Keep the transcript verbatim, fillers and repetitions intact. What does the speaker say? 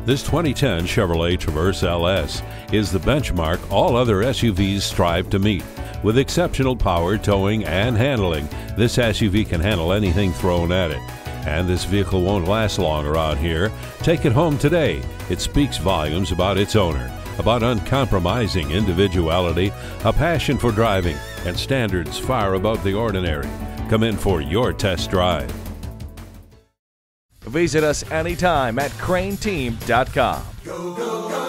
This twenty ten Chevrolet Traverse L S is the benchmark all other S U Vs strive to meet. With exceptional power, towing, and handling, this S U V can handle anything thrown at it. And this vehicle won't last long around here. Take it home today. It speaks volumes about its owner, about uncompromising individuality, a passion for driving, and standards far above the ordinary. Come in for your test drive. Visit us anytime at crain team dot com. Go, go, go.